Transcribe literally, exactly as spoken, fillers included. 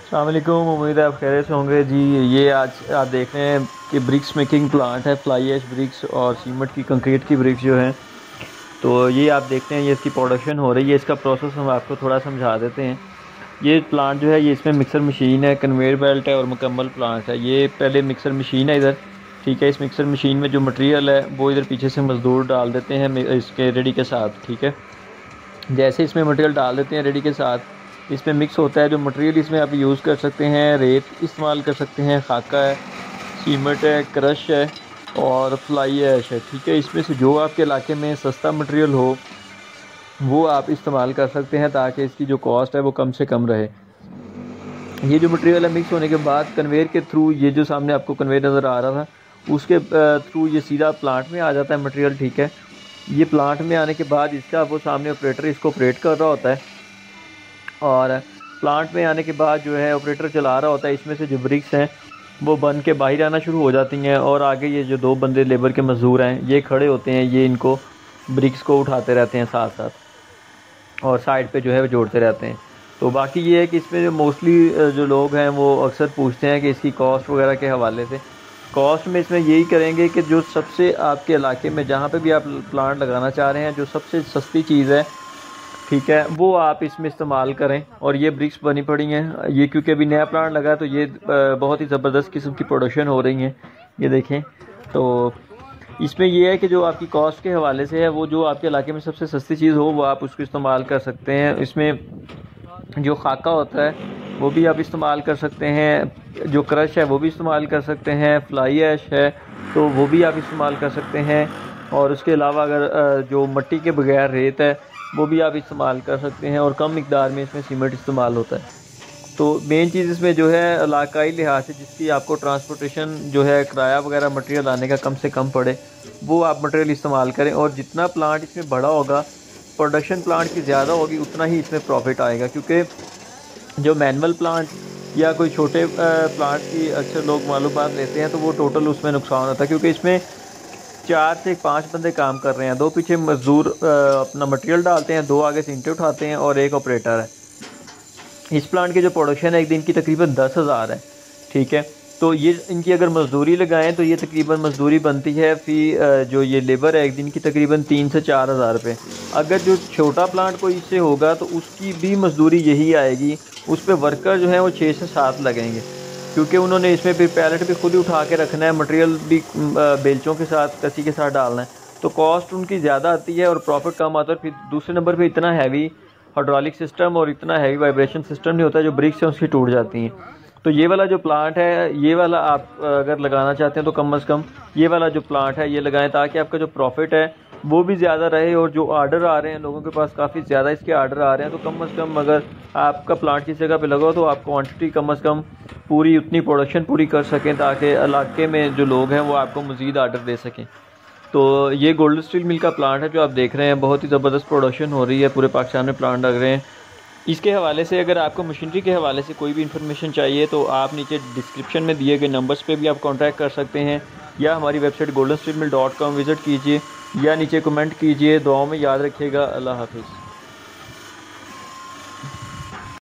अस्सलाम वालेकुम। उम्मीद है आप खैरियत से होंगे जी। ये आज आप देख रहे हैं कि ब्रिक्स मेकिंग प्लांट है, फ्लाई ऐश ब्रिक्स और सीमेंट की कंक्रीट की ब्रिक्स जो हैं। तो ये आप देखते हैं, ये इसकी प्रोडक्शन हो रही है। इसका प्रोसेस हम आपको थोड़ा समझा देते हैं। ये प्लांट जो है, ये इसमें मिक्सर मशीन है, कन्वेयर बेल्ट है और मुकम्मल प्लांट है। ये पहले मिक्सर मशीन है इधर, ठीक है। इस मिक्सर मशीन में जो मटेरियल है वो इधर पीछे से मज़दूर डाल देते हैं इसके रेडी के साथ, ठीक है। जैसे इसमें मटेरियल डाल देते हैं रेडी के साथ, इसमें मिक्स होता है जो मटेरियल। इसमें आप यूज़ कर सकते हैं, रेत इस्तेमाल कर सकते हैं, खाका है, सीमेंट है, क्रश है और फ्लाई ऐश है, ठीक है। इसमें से जो आपके इलाके में सस्ता मटेरियल हो वो आप इस्तेमाल कर सकते हैं, ताकि इसकी जो कॉस्ट है वो कम से कम रहे। ये जो मटेरियल है मिक्स होने के बाद कन्वेयर के थ्रू, ये जो सामने आपको कन्वेयर नज़र आ रहा था उसके थ्रू ये सीधा प्लांट में आ जाता है मटेरियल, ठीक है। ये प्लांट में आने के बाद इसका वो सामने ऑपरेटर इसको ऑपरेट कर रहा होता है, और प्लांट में आने के बाद जो है ऑपरेटर चला रहा होता है। इसमें से जो ब्रिक्स हैं वो बन के बाहर आना शुरू हो जाती हैं, और आगे ये जो दो बंदे लेबर के मज़दूर हैं ये खड़े होते हैं, ये इनको ब्रिक्स को उठाते रहते हैं साथ साथ, और साइड पे जो है वो जोड़ते रहते हैं। तो बाकी ये है कि इसमें जो मोस्टली जो लोग हैं वो अक्सर पूछते हैं कि इसकी कॉस्ट वगैरह के हवाले से। कॉस्ट में इसमें यही करेंगे कि जो सबसे आपके इलाके में जहाँ पे भी आप प्लांट लगाना चाह रहे हैं, जो सबसे सस्ती चीज़ है, ठीक है, वो आप इसमें इस्तेमाल करें। और ये ब्रिक्स बनी पड़ी हैं, ये क्योंकि अभी नया प्लांट लगा है तो ये बहुत ही ज़बरदस्त किस्म की प्रोडक्शन हो रही हैं, ये देखें। तो इसमें ये है कि जो आपकी कॉस्ट के हवाले से है, वो जो आपके इलाके में सबसे सस्ती चीज़ हो वो आप उसको इस्तेमाल कर सकते हैं। इसमें जो खाका होता है वो भी आप इस्तेमाल कर सकते हैं, जो क्रश है वो भी इस्तेमाल कर सकते हैं, फ्लाई ऐश है तो वो भी आप इस्तेमाल कर सकते हैं। और उसके अलावा अगर जो मिट्टी के बगैर रेत है वो भी आप इस्तेमाल कर सकते हैं, और कम मिकदार में इसमें सीमेंट इस्तेमाल होता है। तो मेन चीज़ इसमें जो है इलाकाई लिहाज से जिसकी आपको ट्रांसपोर्टेशन जो है, किराया वगैरह मटेरियल लाने का कम से कम पड़े, वो आप मटेरियल इस्तेमाल करें। और जितना प्लांट इसमें बड़ा होगा, प्रोडक्शन प्लांट की ज़्यादा होगी, उतना ही इसमें प्रॉफिट आएगा। क्योंकि जो मैनुअल प्लांट या कोई छोटे प्लांट की अक्सर लोग मालूमात लेते हैं तो वो टोटल उसमें नुकसान होता है, क्योंकि इसमें चार से पाँच बंदे काम कर रहे हैं, दो पीछे मजदूर अपना मटेरियल डालते हैं, दो आगे से ईंटें उठाते हैं और एक ऑपरेटर है। इस प्लांट की जो प्रोडक्शन है एक दिन की तकरीबन दस हज़ार है, ठीक है। तो ये इनकी अगर मजदूरी लगाएं तो ये तकरीबन मजदूरी बनती है फी जो ये लेबर है एक दिन की तकरीबन तीन से चार हज़ार रुपये। अगर जो छोटा प्लांट कोई इससे होगा तो उसकी भी मजदूरी यही आएगी, उस पर वर्कर जो है वो छः से सात लगेंगे, क्योंकि उन्होंने इसमें फिर पैलेट भी खुद ही उठा के रखना है, मटेरियल भी बेलचों के साथ कसी के साथ डालना है। तो कॉस्ट उनकी ज़्यादा आती है और प्रॉफिट कम आता है। फिर दूसरे नंबर पे इतना हैवी हाइड्रोलिक सिस्टम और इतना हैवी वाइब्रेशन सिस्टम नहीं होता, जो ब्रिक्स हैं उसकी टूट जाती हैं। तो ये वाला जो प्लांट है, ये वाला आप अगर लगाना चाहते हैं तो कम अज़ कम ये वाला जो प्लांट है ये लगाएं, ताकि आपका जो प्रॉफिट है वो भी ज़्यादा रहे। और जो आर्डर आ रहे हैं लोगों के पास, काफ़ी ज़्यादा इसके आर्डर आ रहे हैं, तो कम अज़ कम अगर आपका प्लांट किस जगह पे लगा तो आप क्वांटिटी कम अज़ कम पूरी उतनी प्रोडक्शन पूरी कर सकें, ताकि इलाके में जो लोग हैं वो आपको मज़ीद आर्डर दे सकें। तो ये गोल्डन स्टील मिल का प्लांट है जो आप देख रहे हैं, बहुत ही ज़बरदस्त प्रोडक्शन हो रही है, पूरे पाकिस्तान में प्लांट लग रहे हैं। इसके हवाले से अगर आपको मशीनरी के हवाले से कोई भी इन्फॉर्मेशन चाहिए तो आप नीचे डिस्क्रिप्शन में दिए गए नंबर्स पे भी आप कांटेक्ट कर सकते हैं, या हमारी website golden steel mill dot com visit कीजिए, या नीचे कमेंट कीजिए। दुआओं में याद रखिएगा। अल्लाह हाफिज़।